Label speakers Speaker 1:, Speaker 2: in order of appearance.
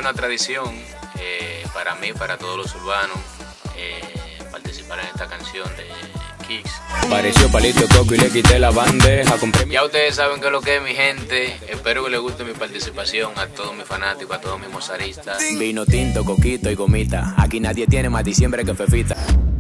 Speaker 1: una tradición para mí, para todos los urbanos, participar en esta canción de Kicks.
Speaker 2: Pareció palito coco y le quité la bandeja.
Speaker 1: Ya ustedes saben qué es lo que es, mi gente. Espero que les guste mi participación, a todos mis fanáticos, a todos mis mozaristas.
Speaker 2: Vino tinto, coquito y gomita. Aquí nadie tiene más diciembre que fefita.